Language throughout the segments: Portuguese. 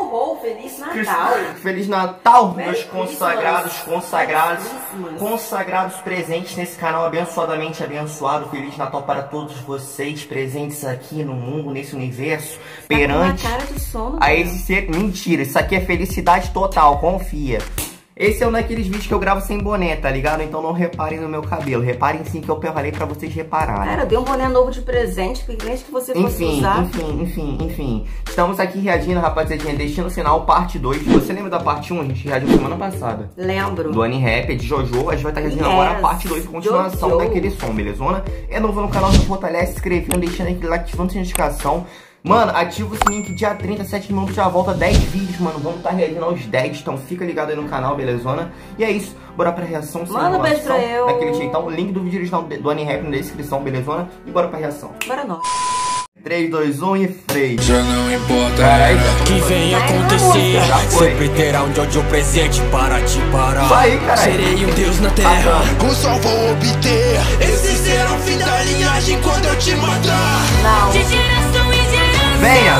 ho, Feliz Natal. Feliz Natal, Merry meus consagrados, consagrados presentes nesse canal abençoadamente abençoado. Feliz Natal para todos vocês presentes aqui no mundo, nesse universo, perante cara de sono, a esse ser. Mentira, isso aqui é felicidade total, confia. Esse é um daqueles vídeos que eu gravo sem boné, tá ligado? Então não reparem no meu cabelo. Reparem sim que eu falei pra vocês repararem. Cara, deu um boné novo de presente, que você fosse usar. Enfim. Estamos aqui reagindo, rapaziadinha, Destino Final, parte 2. Você lembra da parte 1? A gente reagiu semana passada. Lembro. Do Annie-Rap, de Jojo. A gente vai estar reagindo agora a parte 2, a continuação daquele som, belezona? É novo no canal, se fortalece, se inscrevendo, deixando aquele like, ativando a notificação. Mano, ativa o sininho que dia 30, 7 minutos já volta 10 vídeos, mano. Vamos estar reagindo aos 10, então fica ligado aí no canal, belezona? E é isso, bora pra reação. Manda um beijo pra eu. Daquele jeitão, link do vídeo original do Annie-Rap na descrição, belezona? E bora pra reação. Bora nós. 3, 2, 1 e freio. Já não importa que vem acontecer, sempre terá um Jojo presente para te parar. Isso aí, caralho. Serei um deus na terra, o sol vou obter. Esse será o fim da linhagem quando eu te matar. Não. De geração em geração. Venha.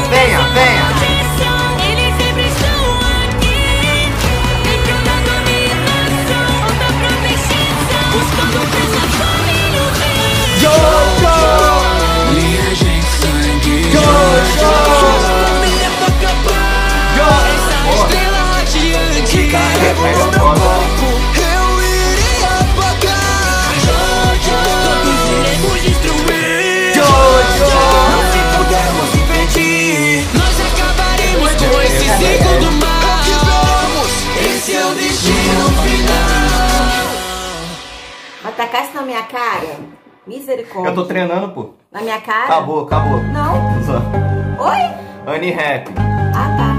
Eles sempre estão aqui, entrando na dominação da profecia, buscando pela família. Jojo! Linhagem sangue. Jojo! Família pra acabar. Essa estrela radiante carrega o meu corpo. Eu irei apagar. Jojo! Todos iremos destruir. Jojo! Se pudermos impedir, nós acabaremos com esse ciclo do mal. Que vamos, esse é o destino final. Vai tacar isso na minha cara? Misericórdia. Eu tô treinando, pô. Na minha cara? Acabou. Não. Oi? Annie-Rap. Ah, tá.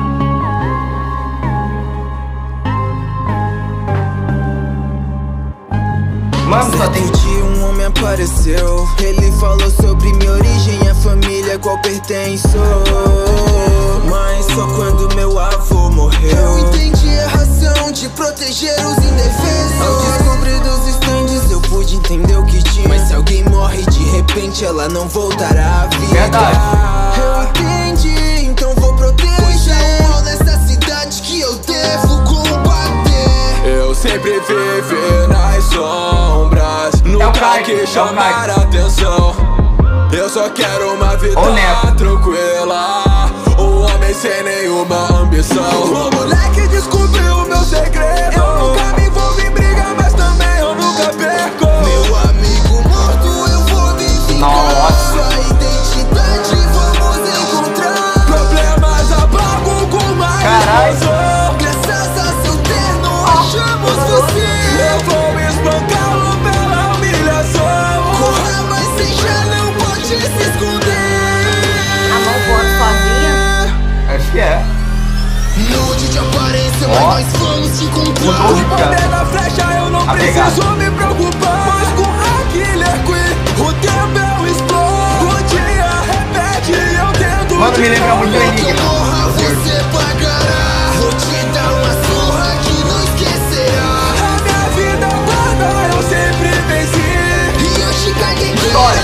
Mano, só tem... dia um homem apareceu. Ele falou sobre minha origem, a família a qual pertenço. Mas só quando meu avô morreu eu entendi a razão de proteger os indefesos. Ao descobrir dos estandes eu pude entender o que tinha. Mas se alguém morre de repente ela não voltará à vida. Verdade. Eu entendi, então vou proteger. Pois é um mal nessa cidade que eu devo combater. Eu sempre vivi nas sombras, nunca quis chamar a atenção. Eu só quero uma vida tranquila, um homem sem nenhuma ambição. O moleque descobriu o meu segredo. Eu nunca me envolvo em briga, mas também eu nunca perco. Meu amigo morto, eu vou me vingar. Sua identidade vamos encontrar. Problemas apagam com mais razão. Graças a seu terno achamos você. Eu vou espancá-lo pela humilhação. Corra, mas você já não pode se esconder. A mão voando sozinha? Acho que é. Nude de aparência, mas nós vamos te encontrar. Mudou, O poder da flecha eu não preciso me preocupar. Mas com a Killer Queen, o tempo eu exploro. O dia repete e eu tento. Mano, me lembra muito Enigma. Você pagará. Vou te dar uma surra que não esquecerá. A minha vida guarda, eu sempre venci. E eu te caguei. História.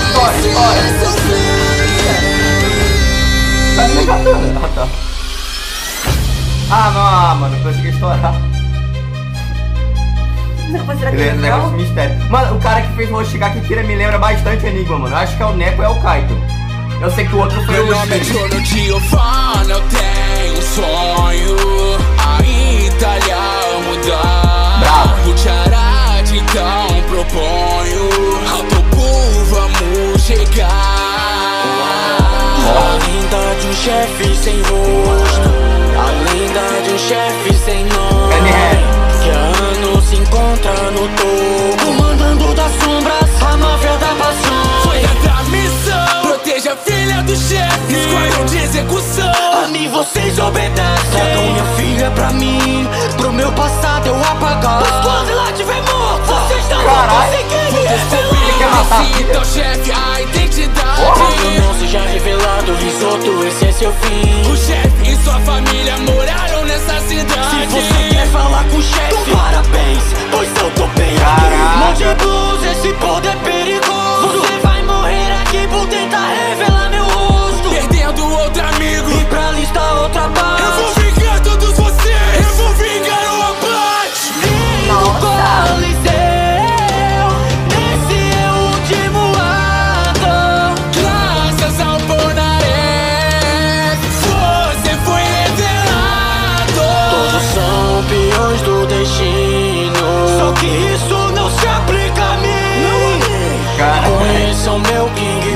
Tá me catando. Ah, tá. Ah, não, mano, eu consegui estourar. Ele é um negócio de mistério. Mano, o cara que fez o Hoshigaki Kira me lembra bastante Enigma, mano. Eu acho que é o Neko, é o Kaito. Eu sei que o outro foi o Solo Giovanna, eu tenho um sonho. A Itália mudar. Bravo. O Charate, então proponho. Ao topo vamos chegar. a lenda de um chefe sem rosto, a lenda de um chefe sem nome, que há anos se encontra no topo, comandando das sombras, a máfia da paixão. Foi essa a missão, proteja a filha do chefe, esquadrão de execução. A mim vocês obedecem, tragam minha filha pra mim, pro meu passado eu apagar. Mas quando ela estiver morta, vocês não vão conseguir me descobrir. Então chefe, a identidade, quando não seja revelado, risoto, esse é seu fim. o chefe e sua família moraram nessa cidade. Se você quer falar com o chefe, parabéns, pois eu tô bem aqui. Monte Blues, esse poder perigoso. Você vai morrer aqui por tentar revelar meu rosto, Perdendo outro amigo, e pra lista outra base. eu vou ficar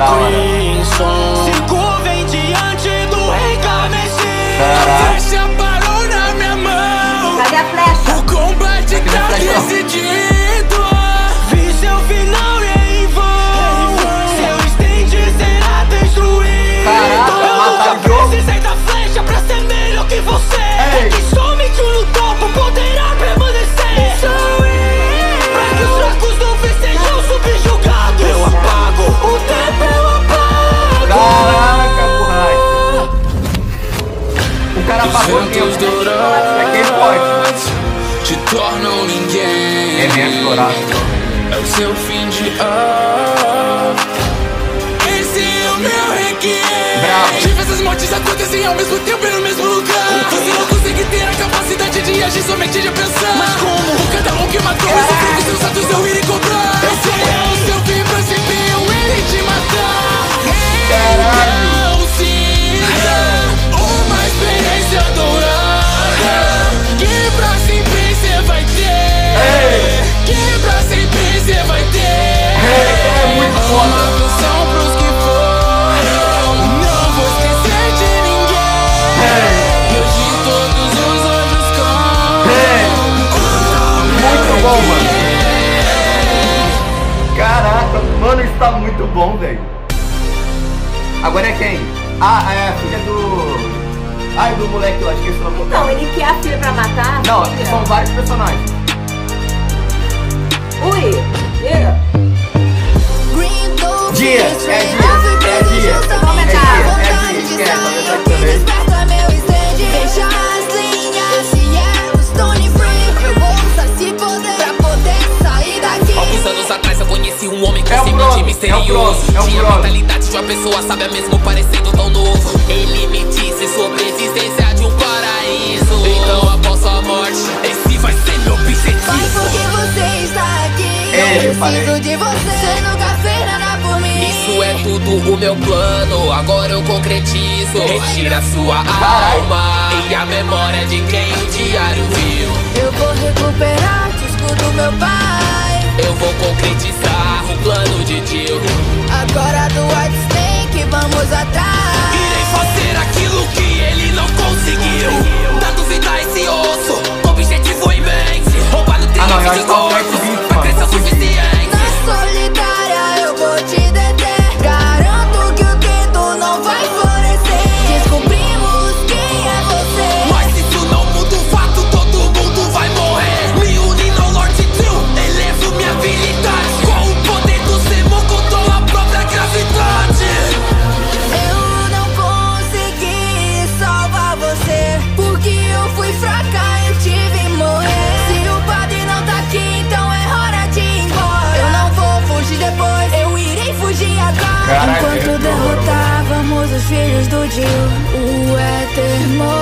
Crimson. Se curvem diante do encarnecer. Flecha parou na minha mão. Cadê a flecha? O combate tá decidido. Vi seu final em vão. Seu stand será destruído. Caraca, Eu nunca precisei da flecha pra ser melhor que você. Que somente no topo poderá permanecer. Pra que os fracos não sejam subjugados. Eu apago o tempo, eu apago. Caraca, borracha. O cara apagou o tempo. Quem pode? Te tornam ninguém. É mesmo, dourado. É o seu fim de Esse é o meu requiem. Diversas mortes acontecem ao mesmo tempo e no mesmo lugar. Você não consegue ter a capacidade de agir somente de pensar. Mas como? Por cada um que matou esse tempo, seus atos eu irei cobrar. Esse é o seu fim pra sempre, eu irei te matar. Então sinta uma experiência dourada. Que pra sempre cê vai ter. Que pra sempre cê vai ter. É muito foda. Uma canção pros que foram. Não vou esquecer de ninguém. E hoje todos os anjos cantam. Muito bom, mano. Caraca, mano, isso tá muito bom, velho. Agora é quem? Ah, é a filha do... Ai, do moleque lá, esqueci o nome do Não, ele quer a filha pra matar? Não, filha. são vários personagens. Ui, Dia, é dia. Veja as linhas, se é o Stone Free. Eu vou usar esse poder pra poder sair daqui. Alguns anos atrás eu conheci um homem com É o semente Bruno, misterioso. é o Tinha a Bruno. mentalidade de uma pessoa sábia mesmo parecendo tão novo. Ele me disse sobre a existência de um paraíso. Então após sua morte, esse vai ser meu Mas objetivo. porque você está aqui, É, eu eu falei. preciso de você. Você nunca fez nada por mim. Isso é tudo o meu plano, agora eu concretizo. Retira sua alma e a memória de quem o diário viu. Eu vou recuperar o disco do meu pai. Eu vou concretizar o plano de Jill. Agora do White Snake, vamos atrás. Irei fazer aquilo que ele não conseguiu. Dar vida a esse osso, objetivo em mente. Roubar no Ah, não, eu triunfo acho de que é o Black corpos, Beat, pra crescer o mano. suficiente. Na solitária eu vou te deter. Garanto que o dedo não vai florescer. Descobrimos quem é você. Mas isso não muda o fato, todo mundo vai morrer. Me uni no Lord Drill, elevo minha habilidade. Com o poder do Zemo, controlo a própria gravidade. Eu não consegui salvar você, porque eu fui fraca e tive morrer. Se o padre não tá aqui, então é hora de ir embora. Eu não vou fugir depois, eu irei fugir agora. Caraca, Enquanto é derrotávamos os filhos do Jill, o Éter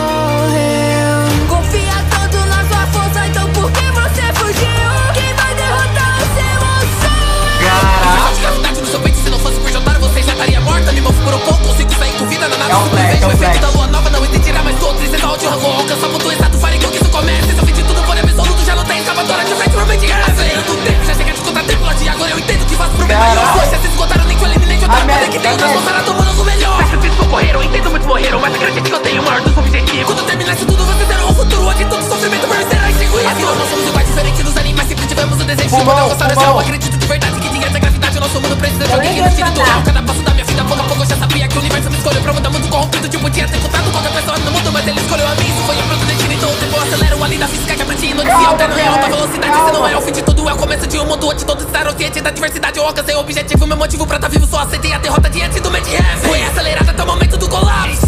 morreu. Confia tanto na sua força, então por que você fugiu? Quem vai derrotar o seu sou Caraca. De gravidade no seu peito, se não fosse por Jotaro, você já estaria morta. Me movo por um pouco, consigo sair com vida na nave. É o Flash, é o O efeito Flash. da lua nova não entenderá mais todos. Tristeza, ódio, rancor, alcança o ponto exato. Farei com que isso comece. Seu fim de tudo, porém absoluto, já não tem escavatória de frente, realmente é acelerando o tempo. Já chega de contar tempo, e agora eu entendo que faço problema. E os dois já se esgotaram, nem que eu eliminei de outra coisa que tenho. Transformar todo mundo no melhor. Sacrifícios socorreram, entendo muitos morreram, mas acredite que eu tenho o maior dos objetivos. Quando terminar isso tudo, você terá um futuro onde todo sofrimento será extinguido. Afinal, nós somos iguais, diferentes dos animais, sempre tivemos o desejo de poder alcançar o céu. Acredito de verdade que diante da gravidade o nosso mundo precisa de alguém que nos tire do real. Cada passo da minha vida, pouco a pouco eu já sabia que o universo me escolheu pra mudar muito corrompido. Tipo, podia ter encontrado qualquer pessoa no mundo, mas ele escolheu a mim. Isso foi o próprio destino, então o tempo eu acelero. A lei da física que é pra ti, notícia alterna em alta velocidade. Se não é o fim de tudo, é o começo de um mundo onde todos estarão cientes da diversidade. Eu alcancei o objetivo, meu motivo pra tá vivo, só aceitei a derrota diante do Mad Heaven. Foi acelerada até o momento do colapso.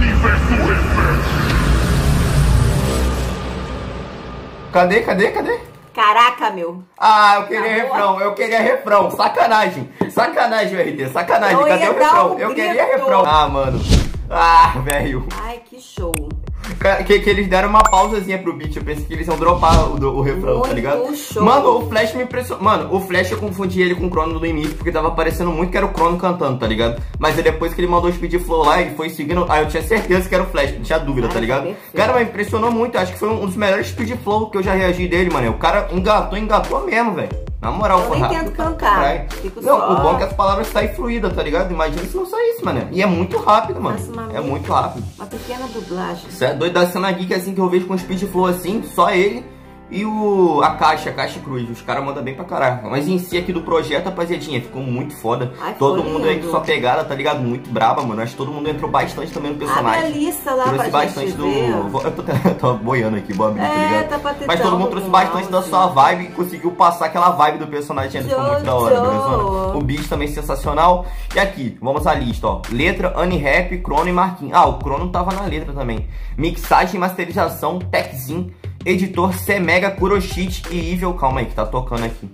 Cadê? Caraca, meu. Ah, eu queria Acabou? refrão. Sacanagem, RT, sacanagem. Eu Cadê ia o dar refrão? um Eu queria grito. refrão. Ah, mano. Ah, velho. Ai, que show. Que eles deram uma pausazinha pro beat. Eu pensei que eles iam dropar o refrão, Muito tá ligado? show. Mano, o Flash me impressionou. Mano, o Flash eu confundi ele com o Crono no início, porque tava parecendo muito que era o Crono cantando, tá ligado? Mas aí depois que ele mandou o speed flow lá, ele foi seguindo. Aí eu tinha certeza que era o Flash, não tinha dúvida, tá ligado? Perfeito. Cara, mas impressionou muito. Acho que foi um dos melhores speed flow que eu já reagi dele, mano. O cara engatou mesmo, velho. Na moral, eu nem tento cantar. Não, o bom é que as palavras saem fluídas, tá ligado? Imagina se não saísse, mano. E é muito rápido, mano. É muito rápido. Uma pequena dublagem. Isso é doido da cena geek assim que eu vejo com Speed Flow assim, só ele e a Caixa Cruz. Os caras mandam bem pra caraca. Mas em si aqui do projeto, rapaziadinha, ficou muito foda. Ai, todo mundo aí com sua pegada, tá ligado? Muito braba, mano. Acho que todo mundo entrou bastante também no personagem. Abre a lista lá trouxe pra bastante gente do. ver. Eu tô boiando aqui, vou abrir, tá ligado? Tá pra ter. Mas todo mundo trouxe bastante da sua vibe e conseguiu passar aquela vibe do personagem. Ficou muito da hora, beleza? O beat também sensacional. E aqui, vamos à lista, ó. Letra, Unirap, Crono e Marquinhos. Ah, o Crono tava na letra também. Mixagem, masterização, Techzin. Editor Semega, Kuroshit e Evil. Calma aí, que tá tocando aqui.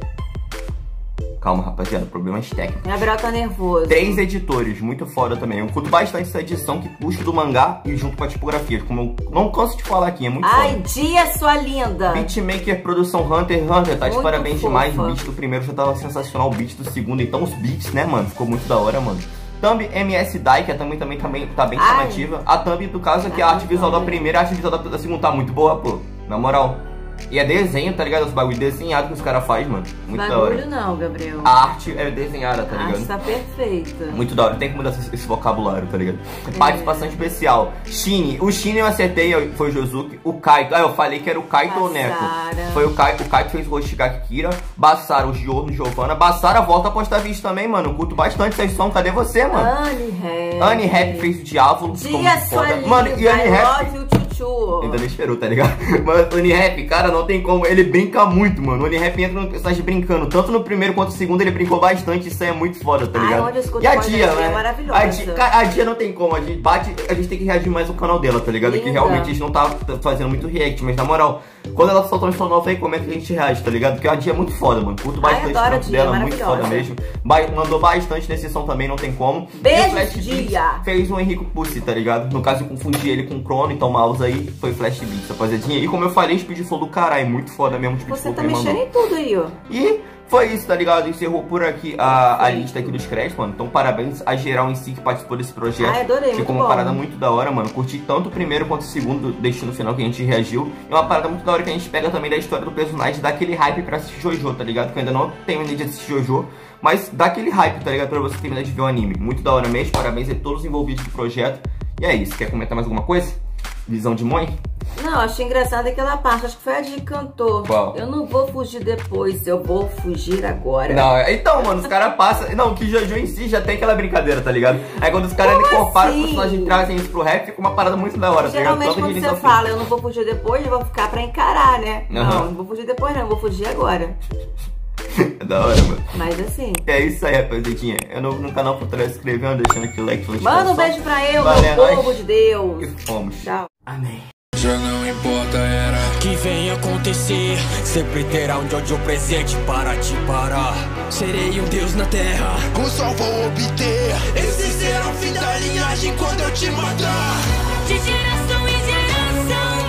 Calma, rapaziada, problemas técnicos. Gabriel tá nervoso. 3 editores, muito foda também. Eu curto bastante essa edição que puxa do mangá e junto com a tipografia. Como eu não canso de falar aqui, é muito foda. Ai, Dia, sua linda. Beatmaker, produção Hunter x Hunter, tá de muito parabéns fofa. demais. O beat do primeiro já tava sensacional, o beat do segundo. Então os beats, né, mano, ficou muito da hora, mano. Thumb MS Dai, que também tá bem chamativa. A thumb, do caso, que a arte visual da primeira, a arte visual da segunda tá muito boa, pô. Na moral. E é desenho, tá ligado? Os bagulho desenhado que os caras fazem, mano. Muito da hora. Bagulho não, Gabriel. A arte é desenhada, tá ligado? A arte tá perfeita. Muito da hora. Tem que mudar esse vocabulário, tá ligado? Participação especial. Shine. O Shine eu acertei, foi o Josuke. O Kaito. Ah, eu falei que era o Kaito ou Neko. Foi o Kaito. O Kaito fez o Hoshigaki Kira. Bassara, o Giorno, Giovanna. Bassara, volta a postar vídeo também, mano. Eu curto bastante vocês som. Cadê você, mano? Unirap fez o Diávolo. Dia, sua linda. Mano, e Unirap... Ainda nem esperou, tá ligado? Mas o Unirap, cara, não tem como. Ele brinca muito, mano. O Unirap entra no personagem brincando. Tanto no primeiro quanto no segundo ele brincou bastante. Isso aí é muito foda, tá ligado? E a Dia, né? É maravilhosa. A Dia não tem como. A gente tem que reagir mais no canal dela, tá ligado? Que realmente a gente não tá fazendo muito react. Mas na moral, quando ela soltar um som novo aí, como é que a gente reage, tá ligado? Porque a Dia é muito foda, mano. Curto bastante o trampo dela, muito foda mesmo. Mandou bastante nesse som também, não tem como. Beijo, Dia! Fez um Henrico Pussy, tá ligado? No caso, eu confundi ele com o Crono, então o mouse aí foi Flash Beats, rapaziadinha. E como eu falei, Speed Flow do caralho, muito foda mesmo. Você tá mexendo em tudo aí, ó. E foi isso, tá ligado? Encerrou por aqui a lista aqui dos créditos, mano. Então parabéns a geral em si que participou desse projeto. Ai, adorei, ficou uma parada muito da hora, mano. Curti tanto o primeiro quanto o segundo Destino Final que a gente reagiu. É uma parada muito da hora que a gente pega também da história do personagem, dá aquele hype pra assistir Jojo, tá ligado? Que eu ainda não tenho ideia de assistir Jojo, mas dá aquele hype, tá ligado? Pra você terminar de ver o anime. Muito da hora mesmo, parabéns a todos os envolvidos do projeto. E é isso, quer comentar mais alguma coisa? Visão de mãe? Não, achei engraçada aquela parte, acho que foi a de cantor. Qual? Eu não vou fugir depois, eu vou fugir agora. Não, então, mano, os caras passam... Não, que Jojo em si já tem aquela brincadeira, tá ligado? Aí quando os caras comparam com o personagem e trazem isso pro rap, fica uma parada muito da hora, geralmente, tá ligado? Quando você fala, eu não vou fugir depois, eu vou ficar pra encarar, né? Não vou fugir depois não, eu vou fugir agora. É da hora, mano. Mas assim... É isso aí, rapaziadinha. É novo no canal, fortalece inscrevendo, deixando aqui o like. Manda um beijo pra eu, meu povo de Deus. E fomos. Tchau. Amém. Já não importa, era que vem acontecer. Sempre terá um Jojo presente para te parar. Serei um deus na terra, o sol vou obter. Esse será o fim da linhagem quando eu te matar. De geração em geração